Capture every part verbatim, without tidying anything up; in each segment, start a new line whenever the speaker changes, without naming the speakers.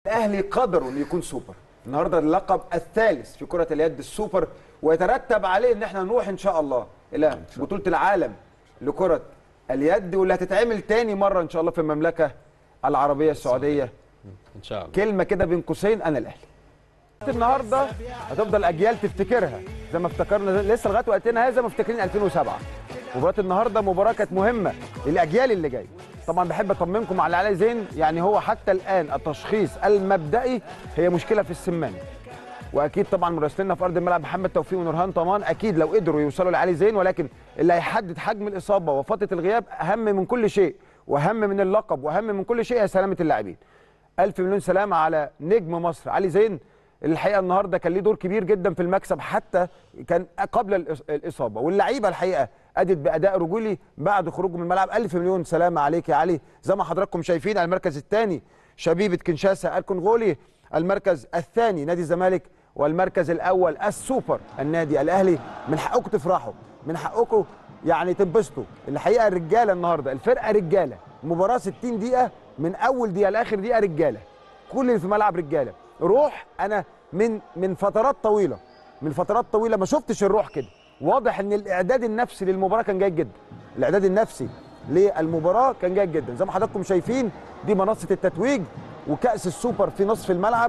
الاهلي قدر انه يكون سوبر النهارده، اللقب الثالث في كره اليد السوبر، ويترتب عليه ان احنا نروح ان شاء الله الى بطوله العالم لكره اليد، واللي هتتعمل تاني مره ان شاء الله في المملكه العربيه السعوديه
ان شاء الله.
كلمه كده بين قوسين، انا الاهلي. النهارده هتفضل اجيال تفتكرها زي ما افتكرنا لسه لغايه وقتنا هذا مفتكرين ألفين وسبعة. مباراه النهارده مباراه كانت مهمه للاجيال اللي جايه. طبعا بحب اطمنكم على علي زين، يعني هو حتى الان التشخيص المبدئي هي مشكله في السمانه، واكيد طبعا مراسلنا في ارض الملعب محمد توفيق ونورهان طمان اكيد لو قدروا يوصلوا لعلي زين، ولكن اللي هيحدد حجم الاصابه وفتره الغياب اهم من كل شيء، واهم من اللقب، واهم من كل شيء هي سلامه اللاعبين. الف مليون سلامه على نجم مصر علي زين. الحقيقه النهارده كان ليه دور كبير جدا في المكسب، حتى كان قبل الاصابه، واللعيبه الحقيقه ادت باداء رجولي بعد خروجه من الملعب. الف مليون سلامه عليك يا علي. زي ما حضراتكم شايفين المركز الثاني شبيبه كنشاسا الكونغولي، المركز الثاني نادي الزمالك، والمركز الاول السوبر النادي الاهلي. من حقكم تفرحوا، من حقكم يعني تنبسطوا. الحقيقه الرجاله النهارده الفرقه رجاله، مباراه ستين دقيقه من اول دقيقه لاخر دقيقه رجاله، كل اللي في الملعب رجاله روح. انا من من فترات طويله من فترات طويله ما شفتش الروح كده. واضح ان الاعداد النفسي للمباراه كان جيد جدا، الاعداد النفسي للمباراه كان جيد جدا. زي ما حضراتكم شايفين دي منصه التتويج وكاس السوبر في نصف الملعب،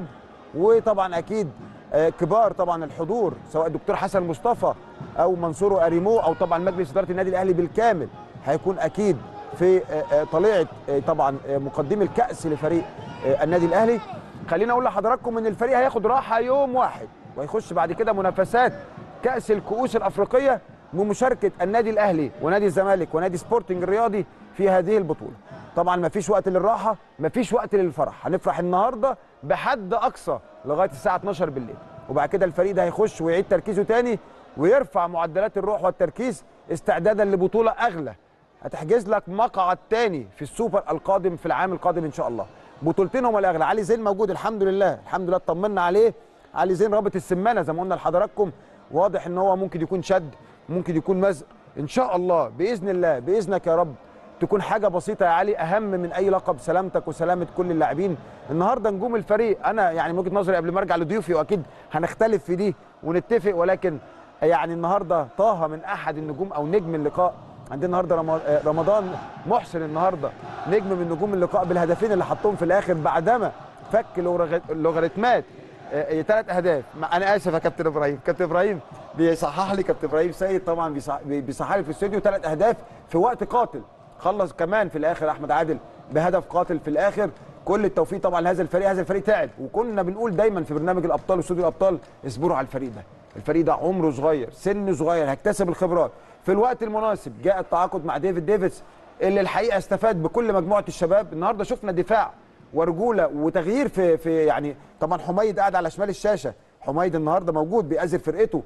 وطبعا اكيد كبار طبعا الحضور سواء الدكتور حسن مصطفى او منصور اريمو او طبعا مجلس اداره النادي الاهلي بالكامل هيكون اكيد في طليعه طبعا مقدمي الكاس لفريق النادي الاهلي. خليني اقول لحضراتكم ان الفريق هياخد راحه يوم واحد، وهيخش بعد كده منافسات كاس الكؤوس الافريقيه بمشاركه النادي الاهلي ونادي الزمالك ونادي سبورتنج الرياضي في هذه البطوله. طبعا ما فيش وقت للراحه، ما فيش وقت للفرح، هنفرح النهارده بحد اقصى لغايه الساعه اتناشر بالليل، وبعد كده الفريق ده هيخش ويعيد تركيزه تاني ويرفع معدلات الروح والتركيز استعدادا لبطوله اغلى هتحجز لك مقعد تاني في السوبر القادم في العام القادم ان شاء الله. بطولتين هما الاغلى. علي زين موجود الحمد لله، الحمد لله اطمنا عليه. علي زين رابط السمانه زي ما قلنا لحضراتكم، واضح ان هو ممكن يكون شد، ممكن يكون مزق. ان شاء الله باذن الله باذنك يا رب تكون حاجه بسيطه يا علي، اهم من اي لقب سلامتك وسلامه كل اللاعبين. النهارده نجوم الفريق، انا يعني من وجهه نظري قبل ما ارجع لضيوفي واكيد هنختلف في دي ونتفق، ولكن يعني النهارده طه من احد النجوم او نجم اللقاء. عندنا النهارده رمضان محسن النهارده نجم من نجوم اللقاء بالهدفين اللي حطهم في الاخر بعدما فك لوغاريتمات ثلاث اهداف. انا اسف يا كابتن ابراهيم، كابتن ابراهيم بيصحح لي، كابتن ابراهيم سيد طبعا بيصحح لي في الاستوديو ثلاث اهداف في وقت قاتل. خلص كمان في الاخر احمد عادل بهدف قاتل في الاخر. كل التوفيق طبعا لهذا الفريق، هذا الفريق تعب، وكنا بنقول دايما في برنامج الابطال واستوديو الابطال اصبروا على الفريق ده، الفريق ده عمره صغير، سن صغير، هيكتسب الخبرات في الوقت المناسب. جاء التعاقد مع ديفيد ديفيس اللي الحقيقه استفاد بكل مجموعه الشباب. النهارده شفنا دفاع ورجوله وتغيير في في يعني طبعا حميد قاعد على شمال الشاشه، حميد النهارده موجود بيأزر فرقته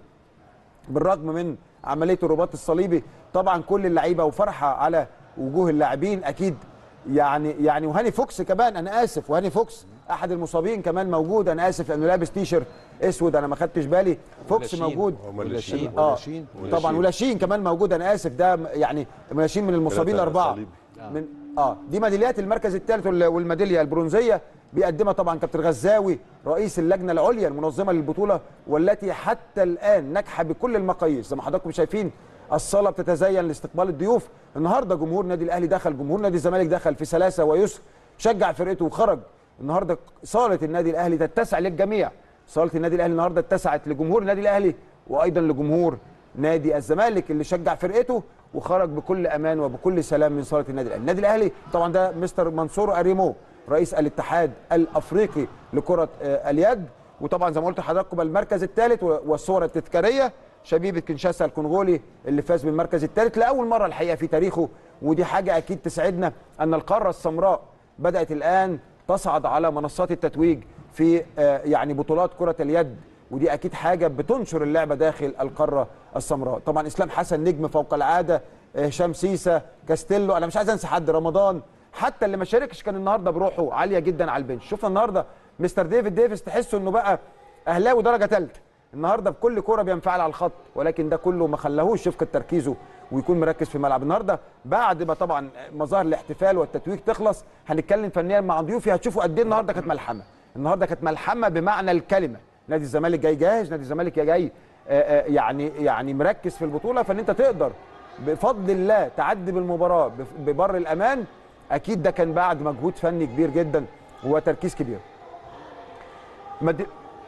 بالرغم من عمليه الرباط الصليبي. طبعا كل اللعيبه وفرحه على وجوه اللاعبين اكيد، يعني يعني وهاني فوكس كمان، انا اسف، وهاني فوكس احد المصابين كمان موجود، انا اسف لانه لابس تيشرت اسود انا ما خدتش بالي. فوكس موجود،
ولاشين
اه طبعا ولاشين كمان موجود، انا اسف، ده يعني ملاشين من المصابين الاربعه من اه دي ميداليات المركز الثالث والميداليه البرونزيه بيقدمها طبعا كابتن غزاوي رئيس اللجنه العليا المنظمه للبطوله، والتي حتى الان ناجحه بكل المقاييس. زي ما حضراتكم شايفين الصاله بتتزين لاستقبال الضيوف. النهارده جمهور النادي الاهلي دخل، جمهور نادي الزمالك دخل في سلاسه ويسر، شجع فرقته وخرج. النهارده صاله النادي الاهلي تتسع للجميع، صاله النادي الاهلي النهارده اتسعت لجمهور النادي الاهلي وايضا لجمهور نادي الزمالك اللي شجع فرقته وخرج بكل امان وبكل سلام من صاله النادي الاهلي. النادي الاهلي طبعا ده مستر منصور اريمو رئيس الاتحاد الافريقي لكره اليد، وطبعا زي ما قلت لحضراتكم المركز الثالث والصور التذكاريه شبيبه كنشاسا الكونغولي اللي فاز بالمركز الثالث لاول مره الحقيقه في تاريخه. ودي حاجه اكيد تسعدنا ان القاره السمراء بدات الان تصعد على منصات التتويج في يعني بطولات كره اليد، ودي اكيد حاجه بتنشر اللعبه داخل القاره السمراء. طبعا اسلام حسن نجم فوق العاده، هشام سيسا، كاستيلو، انا مش عايز انسى حد، رمضان، حتى اللي ما شاركش كان النهارده بروحه عاليه جدا على البنش. شفنا النهارده مستر ديفيد ديفيس تحسه انه بقى اهلاوي درجه ثالثه، النهارده بكل كوره بينفعل على الخط، ولكن ده كله ما خلاهوش يفقد تركيزه ويكون مركز في الملعب. النهارده بعد ما طبعا مظاهر الاحتفال والتتويج تخلص هنتكلم فنيا مع ضيوفي، هتشوفوا قد ايه النهارده كانت ملحمه، النهارده كانت ملحمه بمعنى الكلمه. نادي الزمالك جاي جاهز، نادي الزمالك جاي آآ آآ يعني يعني مركز في البطوله، فان انت تقدر بفضل الله تعدي بالمباراه ببر الامان. اكيد ده كان بعد مجهود فني كبير جدا وتركيز كبير. مد...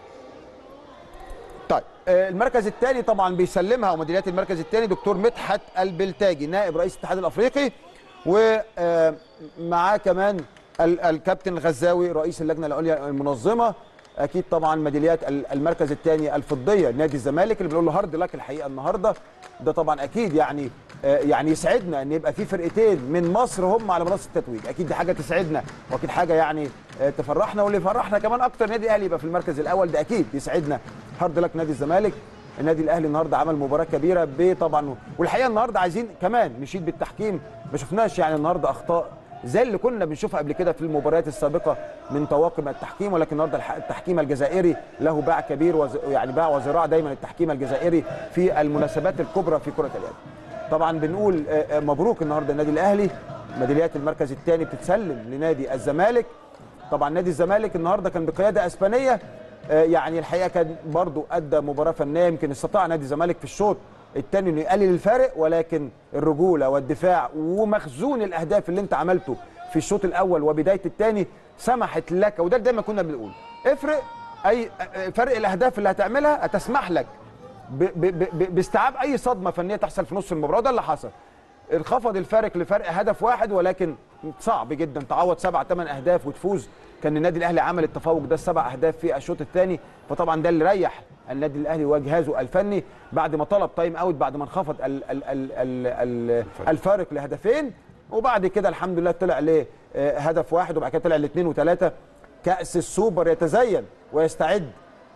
طيب المركز الثاني طبعا بيسلمها وميداليات المركز الثاني دكتور مدحت البلتاجي نائب رئيس الاتحاد الافريقي، ومعاه كمان الكابتن الغزاوي رئيس اللجنه العليا المنظمه. اكيد طبعا ميداليات المركز الثاني الفضيه نادي الزمالك اللي بنقول له هارد لك الحقيقه النهارده. ده طبعا اكيد يعني يعني يسعدنا ان يبقى في فرقتين من مصر هم على منصه التتويج، اكيد دي حاجه تسعدنا واكيد حاجه يعني تفرحنا، واللي يفرحنا كمان اكتر نادي الاهلي يبقى في المركز الاول، ده اكيد يسعدنا. هارد لك نادي الزمالك. النادي الاهلي النهارده عمل مباراه كبيره بطبعا، والحقيقه النهارده عايزين كمان نشيد بالتحكيم. ما شفناش يعني النهارده اخطاء زي اللي كنا بنشوفها قبل كده في المباريات السابقه من طواقم التحكيم، ولكن النهارده التحكيم الجزائري له باع كبير وز... يعني باع وذراع دايما التحكيم الجزائري في المناسبات الكبرى في كره اليد. طبعا بنقول مبروك النهارده النادي الاهلي. ميداليات المركز الثاني بتتسلم لنادي الزمالك. طبعا نادي الزمالك النهارده كان بقياده اسبانيه، يعني الحقيقه كان برضو ادى مباراه فنيه. يمكن استطاع نادي الزمالك في الشوط الثاني انه يقلل الفارق، ولكن الرجوله والدفاع ومخزون الاهداف اللي انت عملته في الشوط الاول وبدايه الثاني سمحت لك، وده دايما كنا بنقول افرق اي فرق الاهداف اللي هتعملها هتسمح لك ب ب ب باستيعاب اي صدمه فنيه تحصل في نص المباراه. ده اللي حصل، انخفض الفارق لفرق هدف واحد، ولكن صعب جدا تعوض سبع ثمان اهداف وتفوز. كان النادي الاهلي عمل التفوق ده السبع اهداف في الشوط الثاني، فطبعا ده اللي ريح النادي الاهلي وجهازه الفني بعد ما طلب تايم اوت بعد ما انخفض ال ال ال ال الفارق لهدفين، وبعد كده الحمد لله طلع لهدف واحد، وبعد كده طلع لاثنين وثلاثه. كاس السوبر يتزين ويستعد.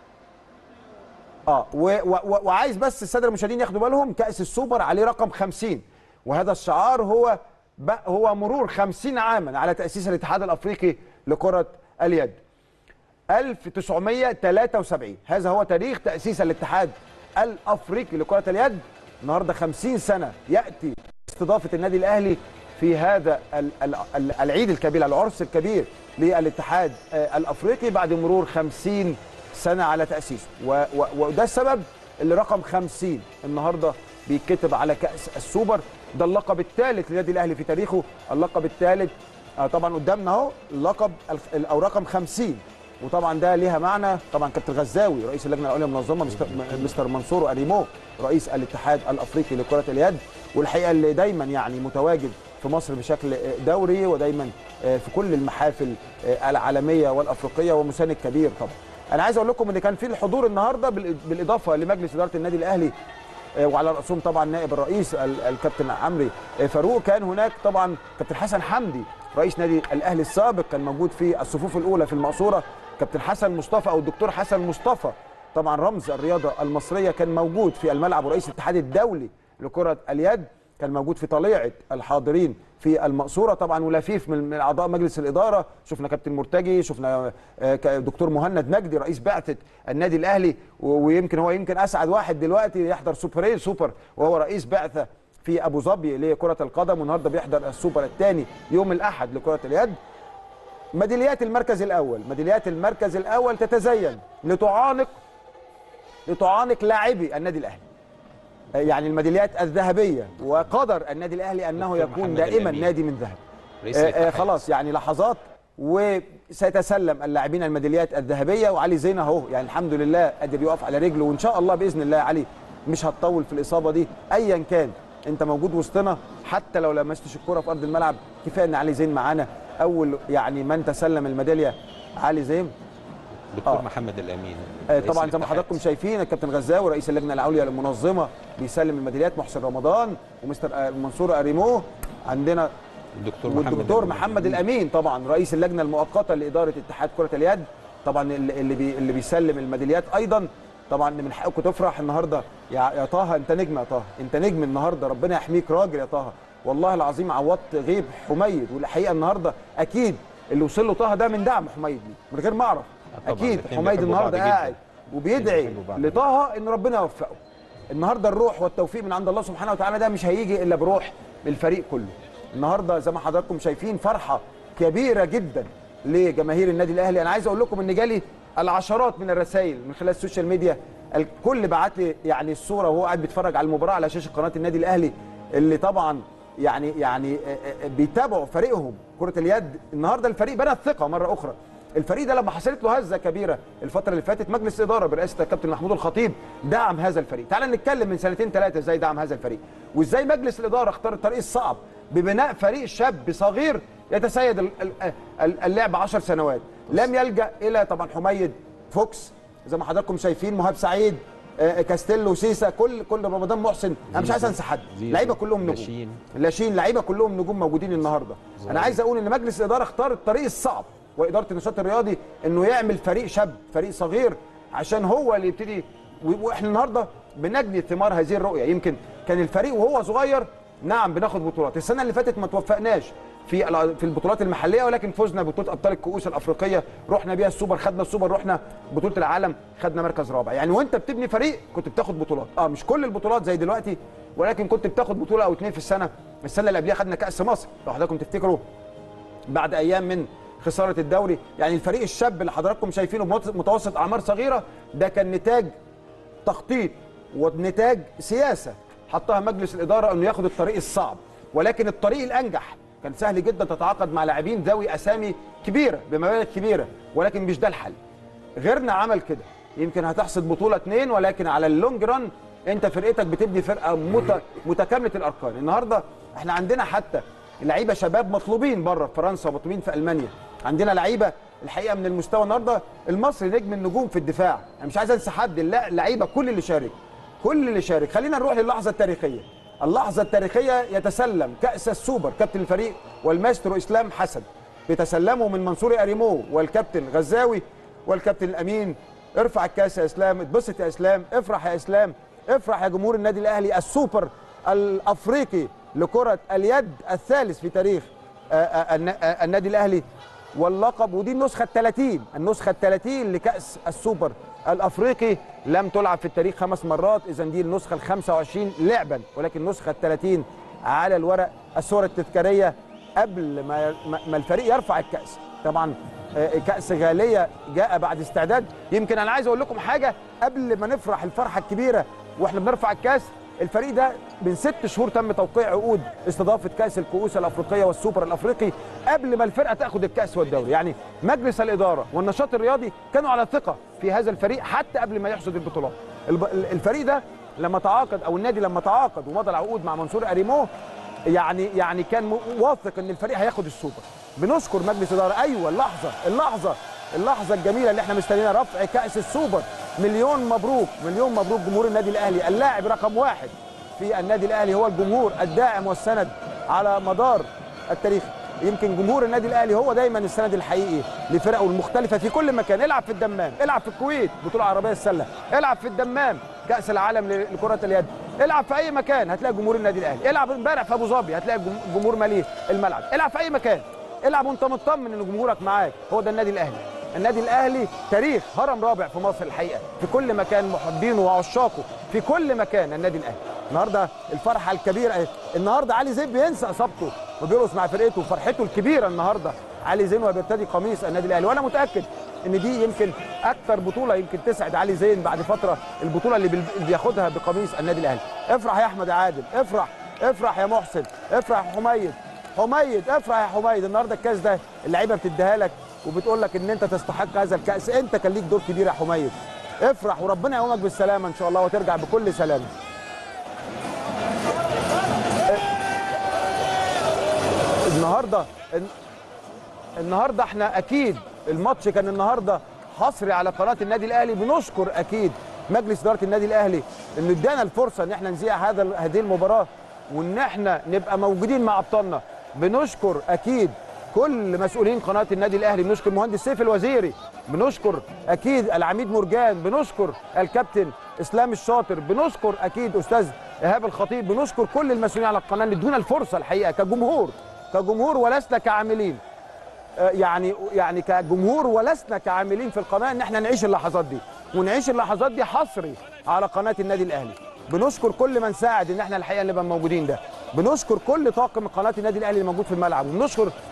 اه و و وعايز بس الساده المشاهدين ياخدوا بالهم، كاس السوبر عليه رقم خمسين، وهذا الشعار هو هو مرور خمسين عاما على تاسيس الاتحاد الافريقي لكره اليد ألف وتسعمائة وثلاثة وسبعين. هذا هو تاريخ تاسيس الاتحاد الافريقي لكره اليد. النهارده خمسين سنه ياتي استضافه النادي الاهلي في هذا العيد الكبير، العرس الكبير للاتحاد الافريقي بعد مرور خمسين سنه على تاسيسه، وده السبب اللي رقم خمسين النهارده بيتكتب على كاس السوبر. ده اللقب الثالث للنادي الاهلي في تاريخه، اللقب الثالث طبعا قدامنا اهو، اللقب او رقم خمسين، وطبعا ده ليها معنى. طبعا كابتن غزاوي رئيس اللجنه العليا المنظمه، مستر, مستر منصور اريمو رئيس الاتحاد الافريقي لكره اليد، والحقيقه اللي دايما يعني متواجد في مصر بشكل دوري ودايما في كل المحافل العالميه والافريقيه، ومساند كبير. طبعا انا عايز اقول لكم ان كان في الحضور النهارده بالاضافه لمجلس اداره النادي الاهلي وعلى راسهم طبعا نائب الرئيس الكابتن عمرو فاروق، كان هناك طبعا كابتن حسن حمدي رئيس نادي الاهلي السابق، كان موجود في الصفوف الاولى في المقصوره. كابتن حسن مصطفى او الدكتور حسن مصطفى طبعا رمز الرياضه المصريه كان موجود في الملعب، ورئيس الاتحاد الدولي لكره اليد كان موجود في طليعه الحاضرين في المقصوره طبعا، ولفيف من اعضاء مجلس الاداره. شفنا كابتن مرتجي، شفنا دكتور مهند مجدي رئيس بعثه النادي الاهلي، ويمكن هو يمكن اسعد واحد دلوقتي يحضر سوبرين سوبر وهو رئيس بعثه في ابو ظبي لكره القدم، والنهارده بيحضر السوبر الثاني يوم الاحد لكره اليد. ميداليات المركز الاول، ميداليات المركز الاول تتزين لتعانق لتعانق لاعبي النادي الاهلي. يعني الميداليات الذهبيه، وقدر النادي الاهلي انه يكون دائما نادي من ذهب. آه خلاص يعني لحظات وسيتسلم اللاعبين الميداليات الذهبيه، وعلي زين اهو يعني الحمد لله قادر يقف على رجله، وان شاء الله باذن الله علي مش هتطول في الاصابه دي. ايا كان انت موجود وسطنا، حتى لو لمستش الكره في ارض الملعب، كفايه ان علي زين معانا. اول يعني من تسلم الميداليه علي زين
دكتور آه. محمد الامين.
آه طبعا زي ما حضراتكم شايفين الكابتن غزاوي رئيس اللجنه العليا المنظمه بيسلم الميداليات، محسن رمضان ومستر منصور اريمو عندنا،
الدكتور
والدكتور محمد, محمد الامين طبعا رئيس اللجنه المؤقته لاداره اتحاد كره اليد، طبعا اللي بي اللي بيسلم الميداليات ايضا. طبعا من حقكم تفرح النهارده يا, يا طه، انت نجم يا طه، انت نجم النهارده، ربنا يحميك راجل يا طه، والله العظيم عوضت غيب حميد. والحقيقه النهارده اكيد اللي وصل له طه ده من دعم حميد من غير ما اعرف. اكيد حميد النهارده قاعد وبيدعي لطه ان ربنا يوفقه. النهارده الروح والتوفيق من عند الله سبحانه وتعالى، ده مش هيجي الا بروح الفريق كله. النهارده زي ما حضراتكم شايفين فرحه كبيره جدا لجماهير النادي الاهلي. انا عايز اقول لكم ان جالي العشرات من الرسائل من خلال السوشيال ميديا، الكل بعت لي يعني الصوره وهو قاعد بيتفرج على المباراه على شاشه قناه النادي الاهلي، اللي طبعا يعني يعني بيتابعوا فريقهم كره اليد. النهارده الفريق بنى الثقه مره اخرى. الفريق ده لما حصلت له هزه كبيره الفتره اللي فاتت، مجلس الاداره برئاسه الكابتن محمود الخطيب دعم هذا الفريق. تعال نتكلم من سنتين ثلاثه ازاي دعم هذا الفريق، وازاي مجلس الاداره اختار الطريق الصعب ببناء فريق شاب صغير يتسيد اللعب عشر سنوات. لم يلجا الى طبعا حميد، فوكس زي ما حضراتكم شايفين، مهاب سعيد، كاستيلو، سيسا، كل كل رمضان محسن، انا مش عايز انسى حد، لعيبه كلهم نجوم، لاشين لاشين لعيبه كلهم نجوم موجودين النهارده. انا عايز اقول ان مجلس الاداره اختار الطريق الصعب، واداره النشاط الرياضي انه يعمل فريق شاب، فريق صغير، عشان هو اللي يبتدي. واحنا النهارده بنجني ثمار هذه الرؤيه. يمكن كان الفريق وهو صغير نعم بناخد بطولات، السنه اللي فاتت ما توفقناش في في البطولات المحليه، ولكن فزنا ببطوله ابطال الكؤوس الافريقيه، رحنا بيها السوبر، خدنا السوبر، رحنا بطوله العالم خدنا مركز رابع. يعني وانت بتبني فريق كنت بتاخد بطولات، اه مش كل البطولات زي دلوقتي، ولكن كنت بتاخد بطوله او اتنين في السنه. السنه اللي قبلها خدنا كاس مصر لو حضراتكم تفتكروا، بعد ايام من خساره الدوري. يعني الفريق الشاب اللي حضراتكم شايفينه متوسط اعمار صغيره، ده كان نتاج تخطيط ونتاج سياسه حطها مجلس الاداره انه ياخد الطريق الصعب. ولكن الطريق الانجح كان سهل جدا تتعاقد مع لاعبين ذوي اسامي كبيره بمبالغ كبيره، ولكن مش ده الحل. غيرنا عمل كده، يمكن هتحصد بطوله اتنين، ولكن على اللونج ران انت فرقتك بتبني فرقه مت... متكامله الاركان. النهارده احنا عندنا حتى لعيبه شباب مطلوبين بره في فرنسا ومطلوبين في المانيا، عندنا لعيبه الحقيقه من المستوى. النهارده المصري نجم النجوم في الدفاع، انا مش عايز انسى حد، اللعيبه كل اللي شارك كل اللي شارك. خلينا نروح للحظه التاريخيه. اللحظه التاريخيه يتسلم كاس السوبر كابتن الفريق والماسترو اسلام حسن، بيتسلمه من منصوري اريمو والكابتن غزاوي والكابتن الامين. ارفع الكاس يا اسلام، اتبسط يا اسلام، افرح يا اسلام، افرح يا جمهور النادي الاهلي. السوبر الافريقي لكره اليد الثالث في تاريخ النادي الاهلي، واللقب، ودي النسخه الثلاثين النسخه الثلاثين لكاس السوبر الافريقي. لم تلعب في التاريخ خمس مرات، اذا دي النسخه ال خمسة وعشرين لعبا، ولكن النسخه الثلاثين على الورق. الصور التذكاريه قبل ما ما الفريق يرفع الكاس، طبعا كاس غاليه جاء بعد استعداد. يمكن انا عايز اقول لكم حاجه قبل ما نفرح الفرحه الكبيره واحنا بنرفع الكاس، الفريق ده من ست شهور تم توقيع عقود استضافه كاس الكؤوس الافريقيه والسوبر الافريقي قبل ما الفرقه تاخد الكاس والدوري. يعني مجلس الاداره والنشاط الرياضي كانوا على ثقه في هذا الفريق حتى قبل ما يحصد البطولات. الفريق ده لما تعاقد، او النادي لما تعاقد ومضى العقود مع منصور اريمو، يعني يعني كان واثق ان الفريق هياخد السوبر. بنشكر مجلس الاداره. ايوه اللحظه اللحظه اللحظه الجميله اللي احنا مستنيينها، رفع كاس السوبر. مليون مبروك مليون مبروك جمهور النادي الاهلي. اللاعب رقم واحد في النادي الاهلي هو الجمهور الداعم والسند على مدار التاريخ. يمكن جمهور النادي الاهلي هو دايما السند الحقيقي لفرقه المختلفه في كل مكان. العب في الدمام، العب في الكويت بطوله عربيه السله، العب في الدمام كاس العالم لكره اليد، العب في اي مكان هتلاقي جمهور النادي الاهلي. العب امبارح في ابو ظبي هتلاقي الجمهور ماليه الملعب. العب في اي مكان، العب وانت مطمن ان جمهورك معاك. هو ده النادي الاهلي. النادي الاهلي تاريخ هرم رابع في مصر الحقيقه، في كل مكان محبينه وعشاقه في كل مكان. النادي الاهلي النهارده الفرحه الكبيره. النهارده علي زين بينسى اصابته وبيرقص مع فرقته، فرحته الكبيره النهارده علي زين وبيرتدي قميص النادي الاهلي. وانا متاكد ان دي يمكن اكثر بطوله يمكن تسعد علي زين بعد فتره، البطوله اللي بياخدها بقميص النادي الاهلي. افرح يا احمد عادل، افرح افرح يا محسن، افرح يا حميد حميد افرح يا حميد. النهارده الكاس ده اللعيبه بتديها لك وبتقول لك ان انت تستحق هذا الكاس، انت كان ليك دور كبير يا حميد. افرح وربنا يقومك بالسلامه ان شاء الله وترجع بكل سلامه. النهارده النهارده احنا اكيد الماتش كان النهارده حصري على قناه النادي الاهلي. بنشكر اكيد مجلس اداره النادي الاهلي انه ادانا الفرصه ان احنا نذيع هذا هذه المباراه وان احنا نبقى موجودين مع ابطالنا. بنشكر اكيد كل مسؤولين قناه النادي الاهلي، بنشكر مهندس سيف الوزيري، بنشكر اكيد العميد مرجان، بنشكر الكابتن اسلام الشاطر، بنشكر اكيد استاذ ايهاب الخطيب، بنشكر كل المسؤولين على القناه اللي ادونا الفرصه الحقيقه كجمهور كجمهور ولسنا كعاملين، يعني يعني كجمهور ولسنا كعاملين في القناه، ان احنا نعيش اللحظات دي ونعيش اللحظات دي حصري على قناه النادي الاهلي. بنشكر كل من ساعد ان احنا الحقيقه نبقى موجودين ده. بنشكر كل طاقم قناه النادي الاهلي اللي موجود في الملعب، وبنشكر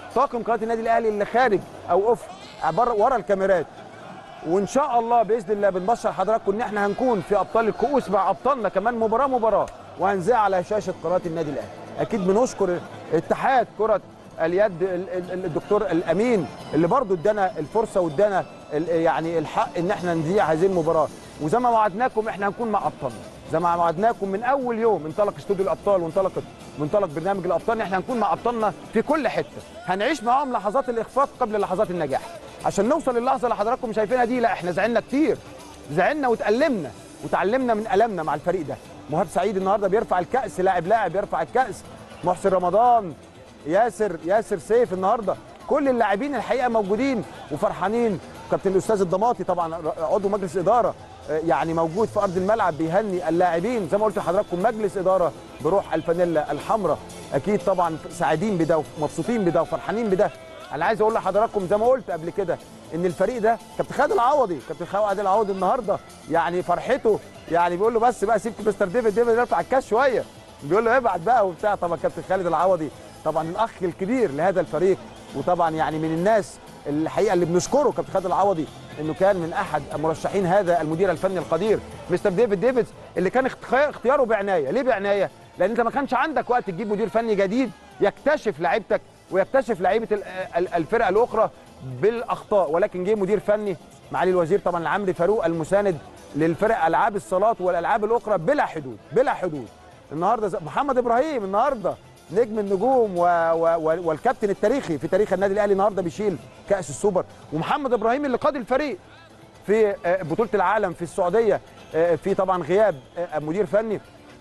طاقم قناه النادي الاهلي اللي خارج او اوف بره ورا الكاميرات. وان شاء الله باذن الله بنبشر حضراتكم ان احنا هنكون في ابطال الكؤوس مع ابطالنا كمان مباراه مباراه، وهنذاع على شاشه قناه النادي الاهلي. اكيد بنشكر اتحاد كره اليد الدكتور الامين اللي برضو ادانا الفرصه وادانا يعني الحق ان احنا نذيع هذه المباراه. وزي ما وعدناكم احنا هنكون مع ابطالنا، زي ما وعدناكم من اول يوم انطلق استوديو الابطال وانطلق منطلق برنامج الابطال، احنا هنكون مع ابطالنا في كل حته، هنعيش معاهم لحظات الاخفاق قبل لحظات النجاح. عشان نوصل للحظه اللي حضراتكم شايفينها دي، لا احنا زعلنا كتير، زعلنا واتألمنا وتعلمنا من ألمنا مع الفريق ده. مهاب سعيد النهارده بيرفع الكأس، لاعب لاعب يرفع الكأس، محسن رمضان، ياسر ياسر سيف، النهارده كل اللاعبين الحقيقه موجودين وفرحانين. كابتن الاستاذ الضماطي طبعا عضو مجلس اداره يعني موجود في ارض الملعب بيهني اللاعبين، زي ما قلت لحضراتكم مجلس اداره بروح الفانيلا الحمراء، اكيد طبعا سعيدين بده ومبسوطين بده وفرحانين بده. انا عايز اقول لحضراتكم زي ما قلت قبل كده ان الفريق ده كابتن خالد العوضي، كابتن خالد العوضي النهارده يعني فرحته، يعني بيقول له بس بقى سيب مستر ديفيد ديفيد يرفع الكاس شويه، بيقول له ابعت بقى وبتاع. طبعا كابتن خالد العوضي طبعا الاخ الكبير لهذا الفريق، وطبعا يعني من الناس الحقيقه اللي بنشكره كابتن خالد العوضي انه كان من احد مرشحين هذا المدير الفني القدير مستر ديفيد ديفيدز، اللي كان اختياره بعنايه. ليه بعنايه؟ لان انت ما كانش عندك وقت تجيب مدير فني جديد يكتشف لعيبتك ويكتشف لعيبه الفرقه الاخرى بالاخطاء، ولكن جه مدير فني معالي الوزير طبعا العمري فاروق المساند للفرق العاب الصالات والالعاب الاخرى بلا حدود بلا حدود. النهارده محمد ابراهيم النهارده نجم النجوم و... و... والكابتن التاريخي في تاريخ النادي الاهلي النهارده بيشيل كاس السوبر، ومحمد ابراهيم اللي قاد الفريق في بطوله العالم في السعوديه في طبعا غياب مدير فني.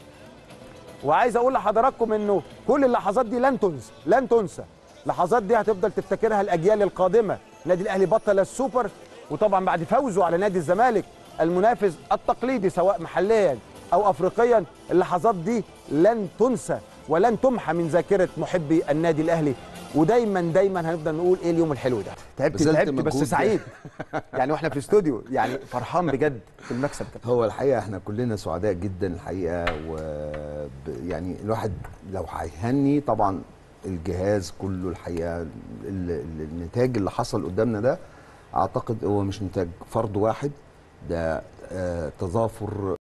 وعايز اقول لحضراتكم انه كل اللحظات دي لن تنسى لن تنسى اللحظات دي هتفضل تفتكرها الاجيال القادمه. النادي الاهلي بطل السوبر، وطبعا بعد فوزه على نادي الزمالك المنافس التقليدي سواء محليا او افريقيا، اللحظات دي لن تنسى ولن تمحى من ذاكره محبي النادي الاهلي. ودايما دايما هنفضل نقول ايه اليوم الحلو ده. تعبت تعبت بس سعيد يعني واحنا في الاستوديو يعني فرحان بجد في المكسب كده.
هو الحقيقه احنا كلنا سعداء جدا الحقيقه، و يعني الواحد لو هيهني طبعا الجهاز كله الحقيقه. النتاج اللي حصل قدامنا ده اعتقد هو مش نتاج فرد واحد، ده تظافر